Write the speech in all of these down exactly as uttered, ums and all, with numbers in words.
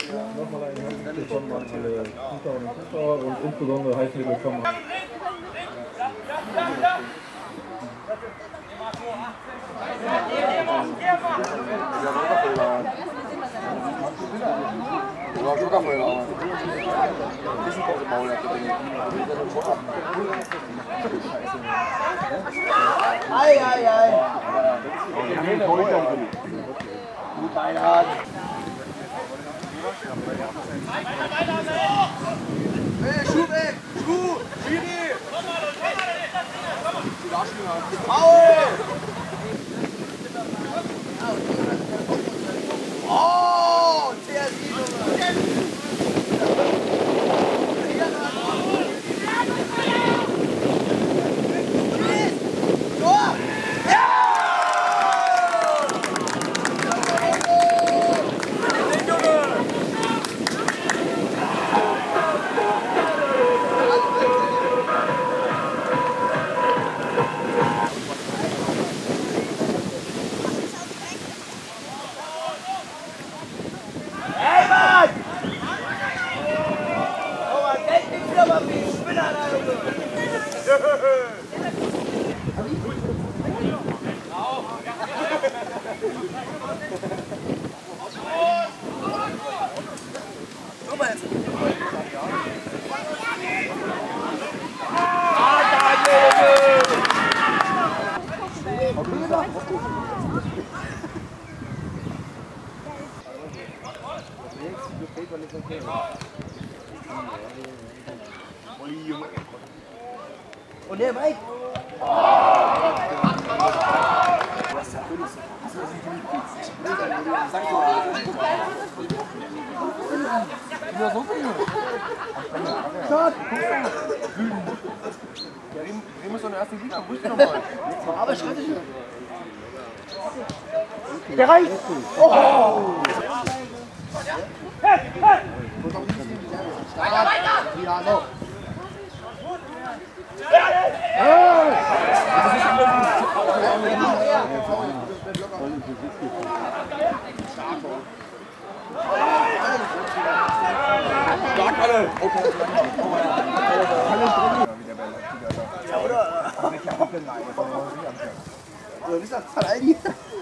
Nochmal ein herzliches Willkommen an alle Zuschauerinnen und Zuschauer und insbesondere herzlich willkommen an Ei, ei, ei. Gut, Einhard. Hey, Schuh weg! Schuh! Schiri! Paul! Oh! C S I, und der Mike. Ja, so viel. Schade. Ja, Riem ist doch der erste Gegner. Ruhig nochmal. Aber schreibt dich nicht. Der reicht. Oh! Hey, hey! Weiter, weiter! Ja, noch. Stark alle! Ja, oder? So, wie ist das? Zahl eigentlich?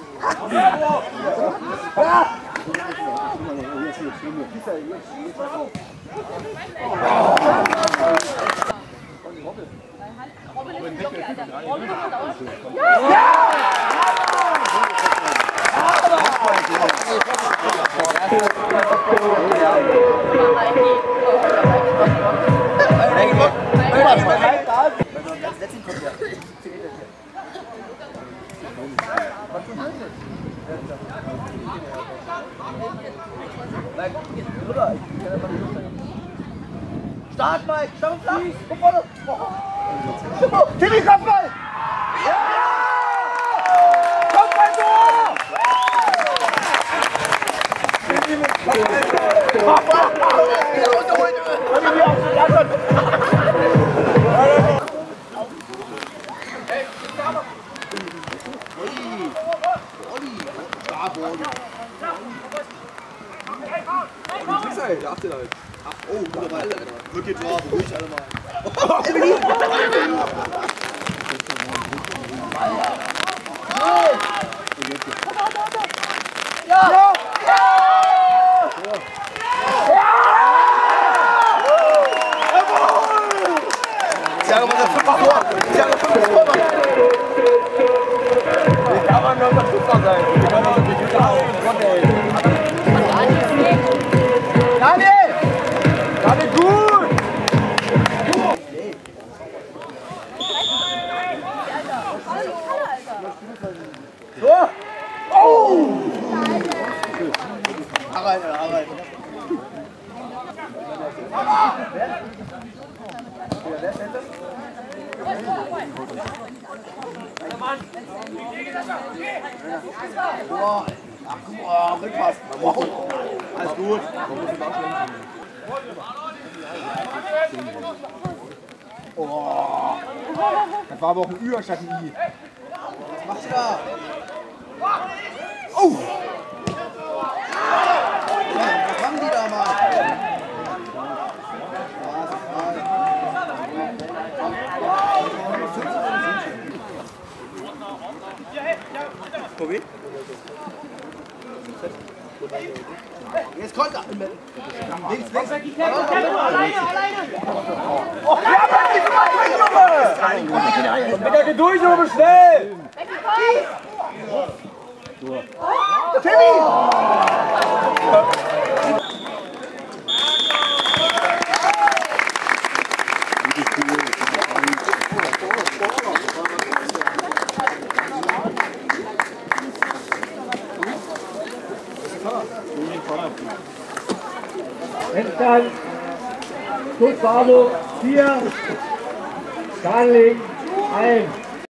Start, Mike! Start flach! Guck vorne! Timmy, Kopfball! Ja! Kopfball-Tor! Oh, guter Ball, Alter. Wirklich Tor, ruhig alle mal. Emily! Ja! Ja! Jawohl! Der fünfmal vor! Der fünfmal vor! Ich kann man nur Unterstützer sein. Wir können uns nicht unterhalten. Daniel! Daniel, gut! So! Oh! Arbeit, Arbeit. Boah, ach guck mal, Rückpass. Alles gut. Oh. Das war aber auch ein Ü statt ein I. Was macht ihr da? Oh! Ja, was machen die da mal? Tobi? Jetzt Konter! Links, links! Alleine, alleine! Oh, ja, Junge! Und wieder Geduld, Junge, schnell! Timmy! Endstand, Schutz Bravo, vier, Starling, eins.